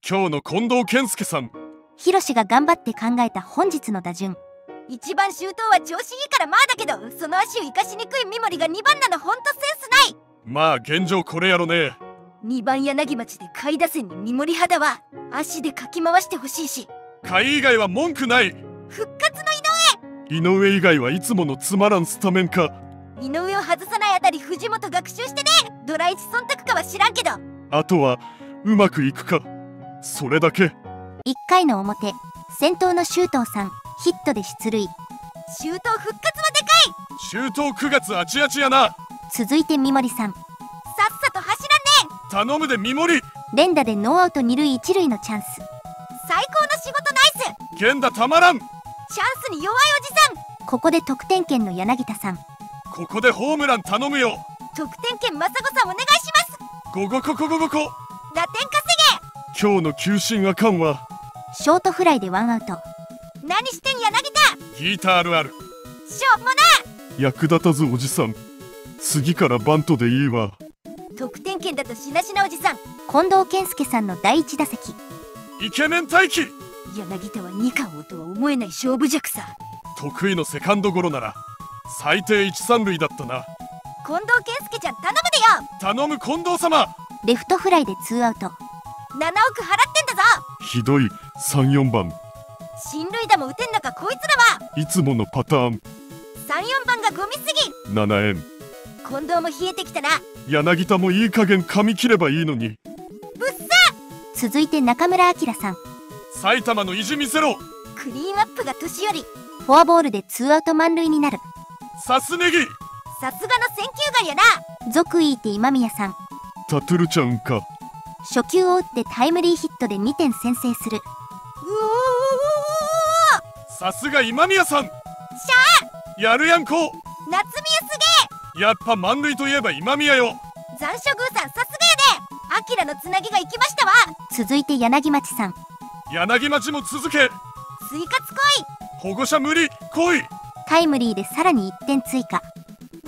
今日の近藤健介さん。 ヒロシが頑張って考えた本日の打順。 1番周東は調子いいからまあだけど、その足を生かしにくい三森が2番なのほんとセンスない。 まあ現状これやろね。 2番柳町で下位打線に三森肌は足でかき回してほしいし、 下位以外は文句ない。 復活の井上以外はいつものつまらんスタメンか。 井上を外さないあたり藤本学習してね。ドラ1忖度かは知らんけど、 あとはうまくいくか、それだけ。 1回の表、先頭の周東さんヒットで出塁。 周東復活はでかい。 周東9月あちあちやな。 続いて三森さん、 さっさと走らんね。 頼むで三森。 連打でノーアウト2塁1塁のチャンス。 最高の仕事ナイス。 源田たまらん。 チャンスに弱いおじさん。 ここで得点圏の柳田さん。 ここでホームラン頼むよ。 得点圏正子さんお願いします。 ゴゴココゴゴコ。 打点稼今日の球審あかんわ。 ショートフライでワンアウト。 げ。何してん柳田。 ギターあるある。 しょうもな。 役立たずおじさん。次からバントでいいわ。 得点圏だとしなしなおじさん。 近藤健介さんの第1打席。 イケメン待機。 柳田は二冠王とは思えない勝負弱さ。 得意のセカンドゴロなら最低1、3塁だったな。 近藤健介ちゃん頼むでよ。 頼む近藤様。 レフトフライでツーアウト。 7億払ってんだぞ。 ひどい3、4番。 進塁打も打てんのかこいつらは。 いつものパターン。 3、4番がゴミすぎ。 7円。 近藤も冷えてきたな。 柳田もいい加減噛み切ればいいのに。 ぶっさ。 続いて中村晃さん。 埼玉の意地見せろ。 クリーンアップが年寄り。 フォアボールでツーアウト満塁になる。 さすねぎ。 さすがの選球眼やな。 続いて今宮さん。 タトゥルちゃんか。 初球を打ってタイムリーヒットで2点先制する。 うおさすが今宮さん。 ーしゃやるやんこ。 ー。夏宮すやっぱ満塁といえば今宮よ。 げえ。残暑宮さんさすがやで。アキラのつなぎが行きましたわ。 続いて柳町さん。 柳町も続け。 追加つこい。 保護者無理来い。 タイムリーでさらに1点追加。 う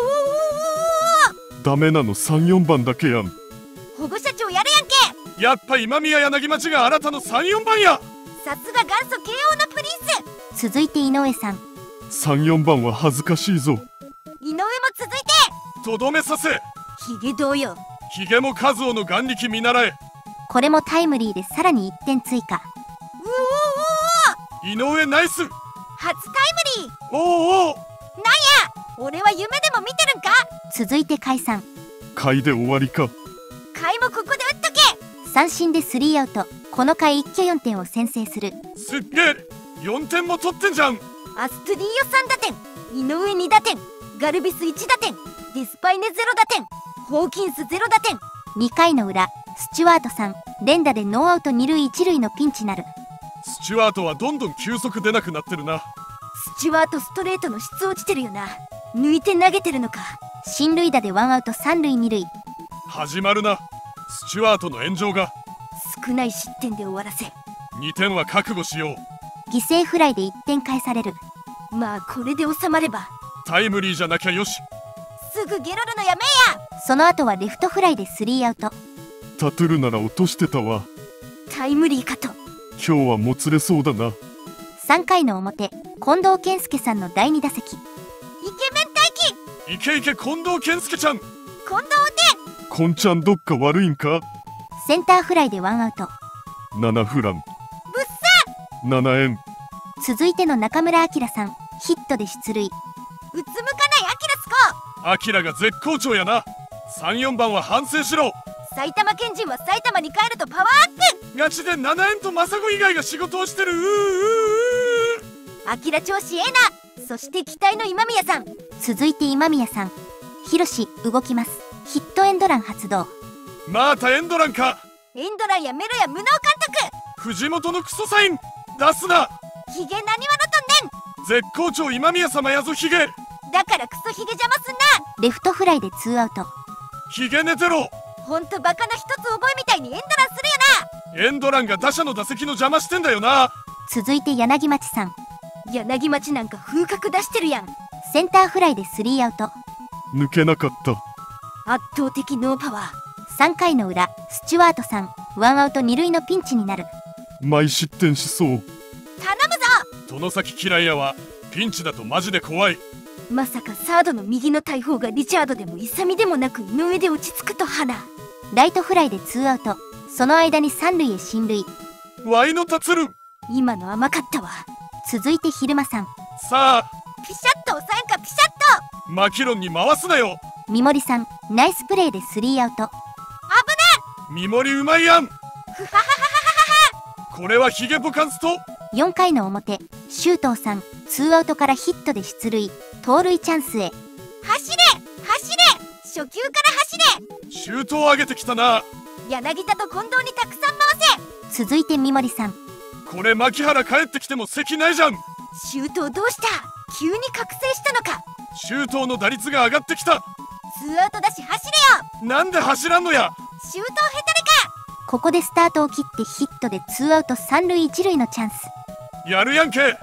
おダメなの3、4番だけやん。 保護者長やるやんけ。 やっぱ今宮柳町が新たの3、4番や。 さすが元祖慶応のプリンス。 続いて井上さん。 3、4番は恥ずかしいぞ。 井上も続いて。 とどめさせ。 ヒゲどうよ。 ヒゲも和夫の眼力見習え。 これもタイムリーでさらに1点追加。 井上ナイス。 初タイムリー。 おうおう。 俺は夢でも見てるんか。 続いて甲斐さん。 回で終わりか。 カイもここで打っとけ。 三振でスリーアウト。この回一挙4点を先制する。 すっげえ4点も取ってんじゃん。 アストゥディーヨ3打点、井上2打点、ガルビス1打点、デスパイネ0打点、ホーキンス0打点。 2回の裏、スチュワートさん連打でノーアウト2塁1塁のピンチなる。 スチュワートはどんどん球速出なくなってるな。 スチュワートストレートの質落ちてるよな。抜いて投げてるのか。 進塁打でワンアウト3塁2塁。 始まるな。スチュワートの炎上が。 少ない失点で終わらせ。 2点は覚悟しよう。 犠牲フライで1点返される。 まあこれで収まれば。 タイムリーじゃなきゃよし。 すぐゲロるのやめや。 その後はレフトフライでスリーアウト。 タトゥルなら落としてたわ。 タイムリーかと。 今日はもつれそうだな。 3回の表、近藤健介さんの第2打席。 イケメン待機。 いけいけ近藤健介ちゃん。 近藤打て。 こんちゃんどっか悪いんか。 センターフライでワンアウト。 7フラン。 ぶっさ。 7円。 続いての中村晃さんヒットで出塁。 うつむかないアキラスコ。 アキラが絶好調やな。3、4番は反省しろ。 埼玉県人は埼玉に帰るとパワーアップ。 ガチで7円とマサゴ以外が仕事をしてる。 アキラ調子ええな。そして期待の今宮さん。 続いて今宮さん。ヒロシ動きます。ヒットエンドラン発動。 またエンドランか。 エンドランやメロや無能監藤本のクソサイン出すな。 督。ヒゲ何話のとんねん。 絶好調今宮様やぞヒゲ。 だからクソヒゲ邪魔すんな。 レフトフライでツーアウト。 ヒゲ寝てろ。 ほんとバカの一つ覚えみたいにエンドランするよエンドランが打者の打席の邪魔してんだよな。 続いて柳町さん。 な。柳町なんか風格出してるやん。 センターフライでスリーアウト。 抜けなかった。 圧倒的ノーパワー。 3回の裏、スチュワートさんワンアウト二塁のピンチになる。 毎失点しそう。 頼むぞ。 外崎嫌いやわ。ピンチだとマジで怖い。 まさかサードの右の大砲がリチャードでも勇でもなく井上で落ち着くとはな。 ライトフライでツーアウト。その間に三塁へ進塁。 ワイの達る。 今の甘かったわ。 続いて昼間さん。 さあピシャッと抑えんかピシャッと。 マキロンに回すなよ。 三森さんナイスプレーでスリーアウト。 ミモリうまいやん。 ふははははこれはヒゲポカンスト。 4回の表、周東さんツーアウトからヒットで出塁。盗塁チャンスへ。 走れ走れ。初球から走れ。 シュートを上げてきたな。 柳田と近藤にたくさん回せ。 続いて三森さん。 これ牧原帰ってきても席ないじゃん。 周東どうした？急に覚醒したのか。 周東の打率が上がってきた。 ツーアウトだし走れよ。 なんで走らんのや。 周東ヘタレか。 ここでスタートを切ってヒットでツーアウト三塁一塁のチャンス。 やるやんけ。 きた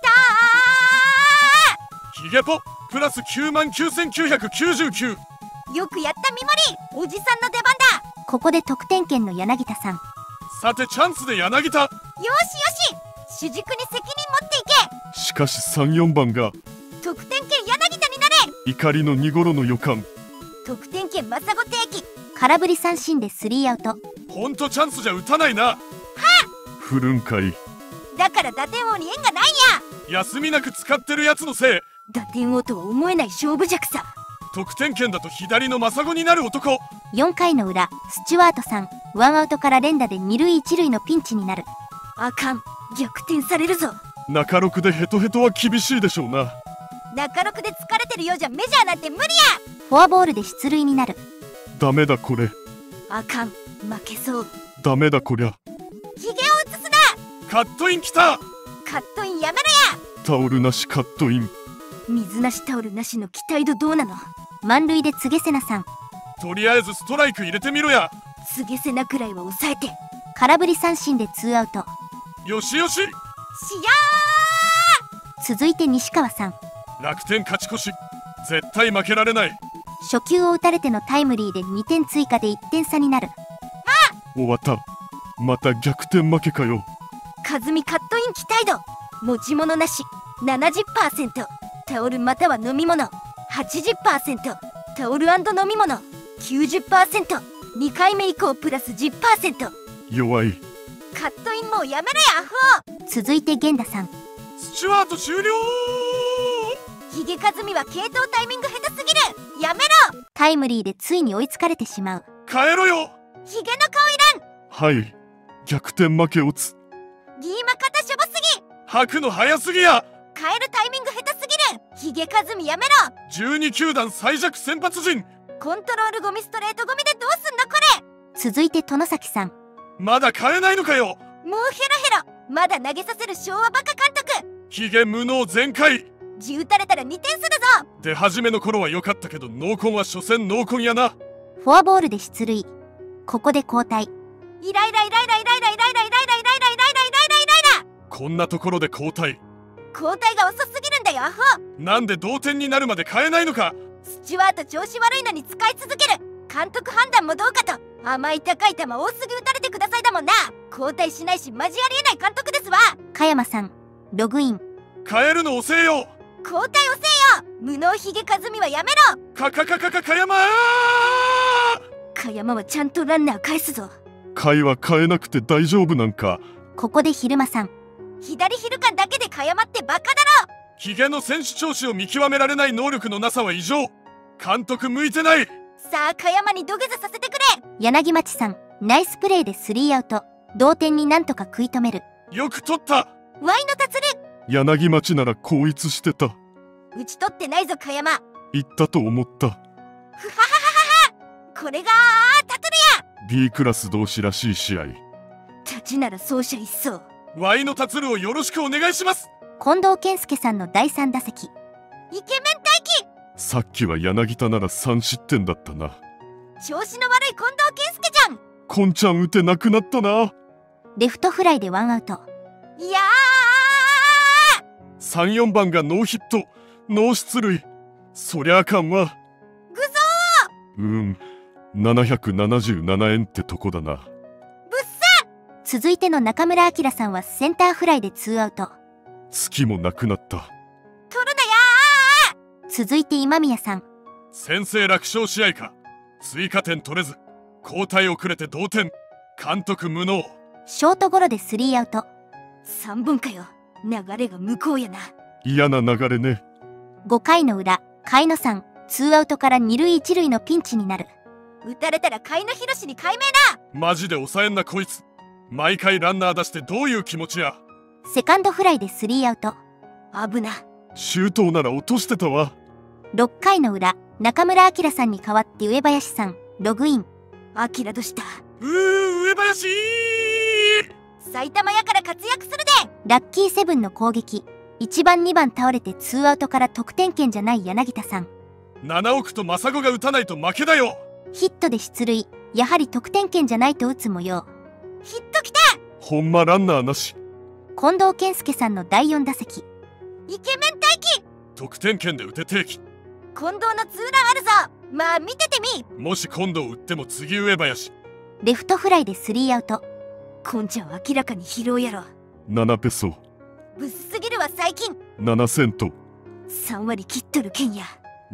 ヒゲポプラス99,999。 よくやった三森。おじさんの出番だ。 ここで得点圏の柳田さん。 さてチャンスで柳田。 よしよし。主軸に責任持っていしかし3、4番がけ。得点圏柳田になれ。 怒りの2頃の予感。 得点圏マサゴ定期。 空振り三振でスリーアウト。 ほんとチャンスじゃ打たないな。振るんかい。 だから打点王に縁がないんや。 休みなく使ってるやつのせい。 打点王とは思えない勝負弱さ。 得点圏だと左のマサゴになる男。 4回の裏、スチュワートさんワンアウトから連打で二塁一塁のピンチになる。 あかん。逆転されるぞ。 中6でヘトヘトは厳しいでしょうな。 中6で疲れてるようじゃメジャーなんて無理や。 フォアボールで出塁になる。 ダメだこれ。 あかん。負けそう。 ダメだこりゃ。 ヒゲを映すな。 カットインきた。 カットインやめろタオルなしカットイン。 や。水なしタオルなしの期待度どうなの。 満塁で柘植瀬名さん。 とりあえずストライク入れてみろや。 柘植瀬名くらいは抑えて。 空振り三振でツーアウト。 よしよし。 しや続いて西川さん。 楽天勝ち越し。絶対負けられない。 初球を打たれてのタイムリーで2点追加で1点差になる。 終わった。また逆転負けかよ。 和美カットイン期待度。持ち物なし 70%。 タオルまたは飲み物 80%。 タオル&飲み物 90%。 2回目以降プラス 10%。 弱い。 カットインもうやめろやアホ。 続いて源田さん。 スチュワート終了。 ヒゲ和美は系統タイミング下手すぎる。やめろ。 タイムリーでついに追いつかれてしまう。 帰ろよ。 ヒゲの顔いらん。 はい逆転負けオツ。 ギーマ肩しょぼすぎ。 吐くの早すぎや。 変えるタイミング下手すぎる。ヒゲ和美やめろ。 12球団最弱先発陣。 コントロールゴミストレートゴミでどうすんのこれ。 続いて殿崎さん。 まだ変えないのかよ。 もうヘロヘロ。まだ投げさせる昭和バカ監督。 ヒゲ無能全開。 10打たれたら2点するぞ。 出始めの頃は良かったけど濃紺は所詮濃紺やな。 フォアボールで出塁。ここで交代。 イライライライライライライライライライライライライライライラ。 こんなところで交代。 交代が遅すぎるんだよアホ。 なんで同点になるまで変えないのか。 スチュワート調子悪いのに使い続ける。監督判断もどうかと。甘い高い球多すぎ打たれてくださいだもんな。交代しないしマジありえない監督ですわ。 加山さんログイン。 変えるの遅えよ。 交代遅えよ。無能ヒゲ和美はやめろ。 かやま加山はちゃんとランナー返すぞ。 会は変えなくて大丈夫なんか。 ここで昼間さん。 左ヒルカンだけで加山ってバカだろ。 ヒゲの選手調子を見極められない能力のなさは異常。監督向いてない。 さあ加山に土下座させてくれ。 柳町さんナイスプレーでスリーアウト。同点になんとか食い止める。 よく取った。 ワイの達る。 柳町なら後逸してた。 打ち取ってないぞ加山。 言ったと思った。 ふはははは。これがタトルや。 B クラス同士らしい試合。 立ちなら走者一掃。 ワイの達るをよろしくお願いします。 近藤健介さんの第3打席。 イケメン待機。 さっきは柳田なら3失点だったな。 調子の悪い近藤健介じゃん。 こんちゃん打てなくなったな。 レフトフライでワンアウト。 いや 3、4番がノーヒットノー出塁。そりゃあかんわ。 ぐぞ 777円ってとこだな。 ブ続いての中村晃さんはセンターフライで2アウト。 月もなくなった。 取るなや続いて今宮さん。 先制楽勝試合か。追加点取れず交代遅れて同点。監督無能。 ショートゴロで3アウト。 3本かよ。流れが向こうやな。 嫌な流れね。 5回の裏、甲斐野さん、2アウトから2塁1塁のピンチになる。 打たれたら甲斐野博に改名だ。 マジで抑えんなこいつ。毎回ランナー出してどういう気持ちや。 セカンドフライで3アウト。 危な。 周東なら落としてたわ。 6回の裏、中村晃さんに代わって上林さん、ログイン。 晃どした。 上林埼玉やから活躍するで。 ラッキーセブンの攻撃。1番2番倒れて2アウトから得点圏じゃない柳田さん。 7億と真子が打たないと負けだよ。 ヒットで出塁。やはり得点圏じゃないと打つ模様。 ヒットきた。 ほんまランナーなし。 近藤健介さんの第4打席。 イケメン待機。 得点圏で打て定期。 近藤のツーランあるぞ。まあ見ててみ。 もし今度打っても次上林。 レフトフライで3アウト。 こんちゃん明らかに疲労やろ。 7ペソ。 ブスすぎるわ最近。 7セント。 3割切っとるけんや。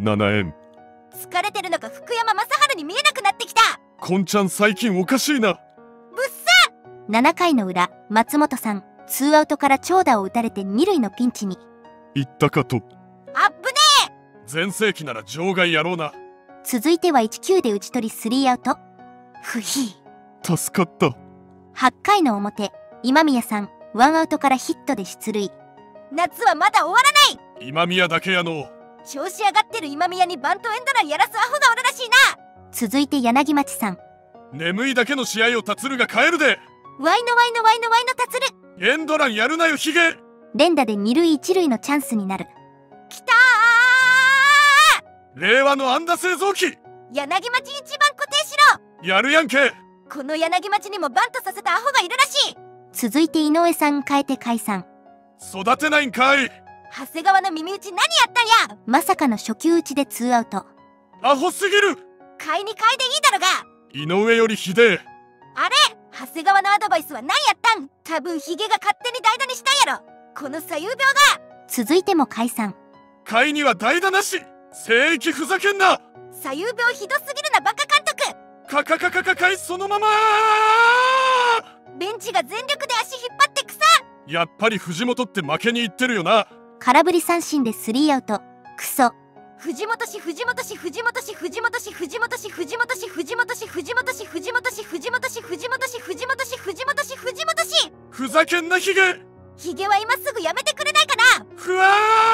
7円。 疲れてるのか福山雅治に見えなくなってきた。 こんちゃん最近おかしいな。 ぶっさ。 7回の裏、松本さん、2アウトから長打を打たれて2塁のピンチに。 言ったかと。 あっぶねえ。 全盛期なら場外やろうな。 続いては1球で打ち取り3アウト。 ふひ。 助かった。 8回の表、今宮さん、1アウトからヒットで出塁。 夏はまだ終わらない。 今宮だけやの。 調子上がってる今宮にバントエンドランやらすアホがおるらしいな。 続いて柳町さん。 眠いだけの試合を達るが変えるで。 ワイのワイのワイのワイの達る。 エンドランやるなよヒゲ。 連打で2塁1塁のチャンスになる。 きたー。令和の安打製造機。 柳町一番固定しろ。 やるやんけ。 この柳町にもバントさせたアホがいるらしい。 続いて井上さん変えて解散。 育てないんかい。 長谷川の耳打ち何やったんや。 まさかの初球打ちで2アウト。 アホすぎる。 買いに買いでいいだろが。 井上よりひでえ。 あれ長谷川のアドバイスは何やったん。多分ヒゲが勝手に代打にしたんやろ。この左右病が。 続いても解散。 買いには代打なし。聖域ふざけんな。 左右病ひどすぎるなバカ監督。 かいそのまま。 ベンチが全力で足引っ張って草。 やっぱり藤本って負けにいってるよな。 空振り三振で3アウト。クソ。 藤本氏藤本氏藤本氏藤本氏藤本氏藤本氏藤本氏藤本氏藤本氏藤本氏藤本氏藤本氏藤本氏藤本氏。 ふざけんなヒゲ。 ヒゲは今すぐやめてくれないかな。 ふわ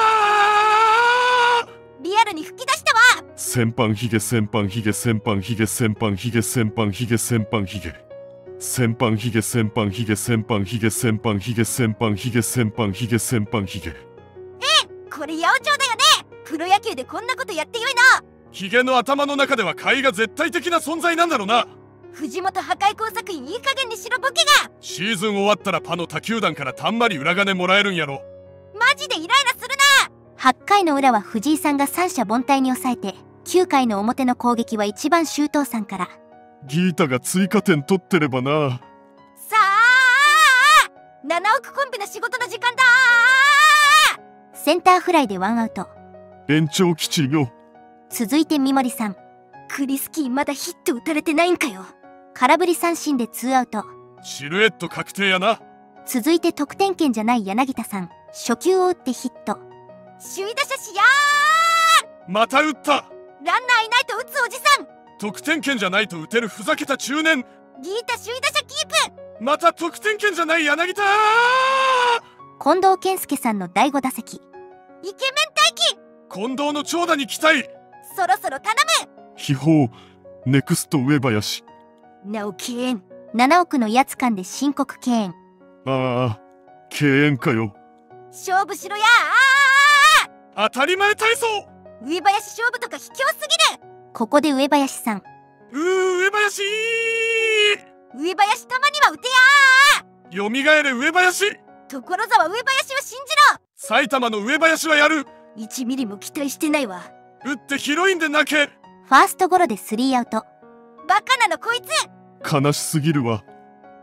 ー。 リアルに吹き出したわ。 先般ヒゲ先般ヒゲ先般ヒゲ先般ヒゲ先般ヒゲ先般ヒゲ先般ヒゲ先般ヒゲ先般ヒゲ先般ヒゲ先般ヒゲ先般ヒゲ先般ヒゲ。 これ八百長だよね。プロ野球でこんなことやってよいな。 ヒゲの頭の中では甲斐が絶対的な存在なんだろうな。 藤本破壊工作員いい加減にしろボケが。 シーズン終わったらパの他球団からたんまり裏金もらえるんやろ。 マジでイライラするな。 8回の裏は藤井さんが三者凡退に抑えて、9回の表の攻撃は1番周東さんから。 ギータが追加点取ってればな。 さあ7億コンビの仕事の時間だ。 センターフライで1アウト。 延長基地よ。 続いて三森さん。 クリスキーまだヒット打たれてないんかよ。 空振り三振で2アウト。 シルエット確定やな。 続いて得点圏じゃない柳田さん。初球を打ってヒット。 首位打者しやまた打った。 ランナーいないと打つおじさん。 得点圏じゃないと打てるふざけた中年。 ギータ首位打者キープ。 また得点圏じゃない柳田。 近藤健介さんの第5打席。 イケメン待機。 近藤の長打に期待。 そろそろ頼む。 秘宝ネクスト上林。 なお敬遠。 7億のやつ間で申告敬遠。 ああ敬遠かよ。 勝負しろや当たり前体操。 上林勝負とか卑怯すぎる。 ここで上林さん。 上林。 上林たまには打てやよみがえれ上林。 所沢上林を信じろ。 埼玉の上林はやる。 1ミリも期待してないわ。 打ってヒロインで泣け。 ファーストゴロで3アウト。 バカなのこいつ。 悲しすぎるわ。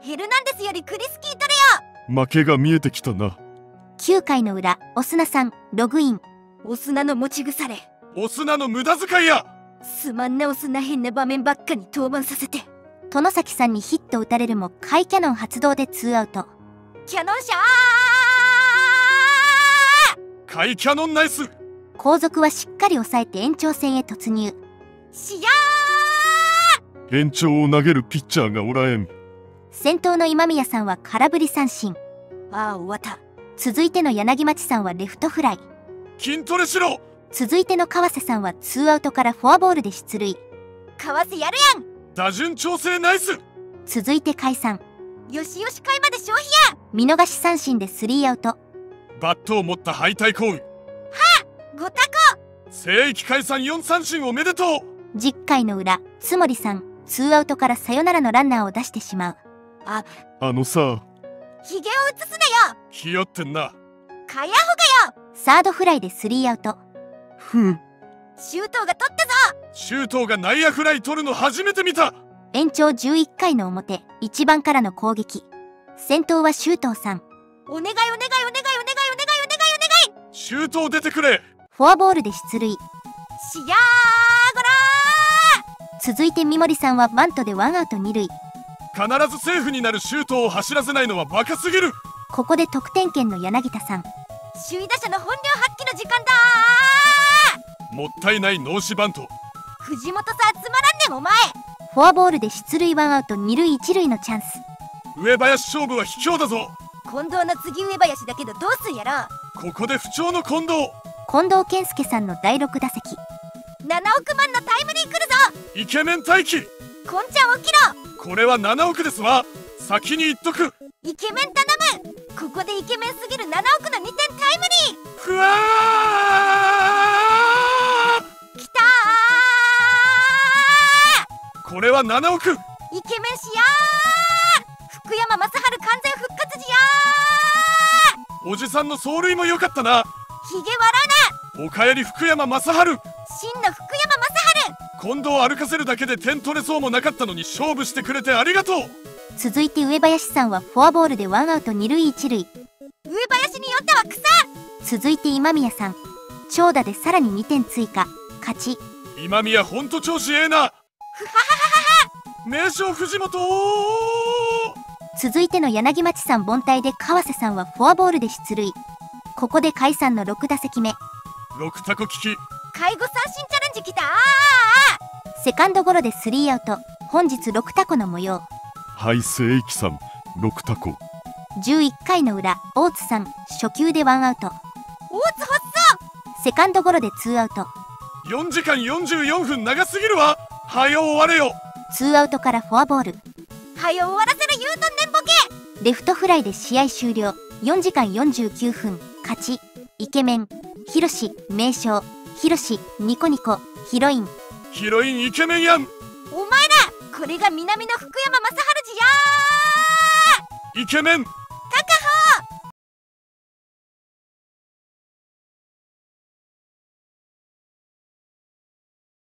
ヘルナンデスよりクリスキー取れよ。 負けが見えてきたな。 9回の裏、オスナさんログイン。 オスナの持ち腐れ。 オスナの無駄遣いや。 すまんなオスナ、変な場面ばっかに登板させて。 外崎さんにヒット打たれるも甲斐キャノン発動で2アウト。 キャノンシャー。 甲斐キャノンナイス。 後続はしっかり抑えて延長戦へ突入。 しや延長を投げるピッチャーがおらえん。 先頭の今宮さんは空振り三振。 ー。ああ、終わった。 続いての柳町さんはレフトフライ。 筋トレしろ。 続いての川瀬さんは2アウトからフォアボールで出塁。 川瀬やるやん。 打順調整ナイス。 続いて甲斐さん。 よしよし回まで消費や。 見逃し三振で3アウト。 バットを持った敗退行為。 ごたこ。 聖域解散4三振おめでとう。 10回の裏、津森さん2アウトからサヨナラのランナーを出してしまう。 あのさ、 ヒゲを映すなよ。 ひよってんな。 かやほがよ。 サードフライで3アウト。 周東が取ったぞ。 周東が内野フライ取るの初めて見た。 延長11回の表、1番からの攻撃。先頭は周東さん。 お願いお願いお願いお願いお願いお願いお願い。 周東出てくれ。 フォアボールで出塁。 しやーごら続いて三森さんはバントで1アウト2塁。 必ずセーフになる周東を走らせないのはバカすぎる。 ここで得点圏の柳田さん。 ー。首位打者の本領発揮の時間だー。 もったいない脳死バント。 藤本さつまらんねんお前。 フォアボールで出塁1アウト2塁1塁のチャンス。 上林勝負は卑怯だぞ。 近藤の次上林だけどどうすんやろ。 ここで不調の近藤。 近藤健介さんの第6打席。 7億万のタイムリー来るぞ。 イケメン待機。 こんちゃん起きろ。 これは7億ですわ。先に言っとく。 イケメン頼む。ここでイケメンすぎる7億の2点タイムリー。 ふわー。 きたこれは7億。 ー。イケメンしやー。福山雅治完全復活時やおじさんの走塁も良かったな。 ー。ひげ笑おかえり福山雅治。 うな。真の福山雅治。 近藤歩かせるだけで点取れそうもなかったのに勝負してくれてありがとう。 続いて上林さんはフォアボールで1アウト2塁1塁。 上林によっては草。 続いて今宮さん。長打でさらに2点追加。勝ち。 今宮ほんと調子ええな。 ふはははは。 名将藤本。 続いての柳町さん凡退で川瀬さんはフォアボールで出塁。ここで甲斐さんの6打席目。 6タコ利き。 介護三振チャレンジきたー。 セカンドゴロで3アウト。本日6タコの模様。 はい聖域さん6タコ。 11回の裏、大津さん初球で1アウト。 大津発セカンドゴロで2アウト。 4時間44分長すぎるわ。はよ終われよ。 2アウトからフォアボール。 はよ終わらせる言うとんねんボケ。 レフトフライで試合終了。4時間49分。勝ち。イケメンヒロシ名称ヒロシニコニコヒロイン。 ヒロインイケメンやん。 お前らこれが南の福山雅治じやイケメン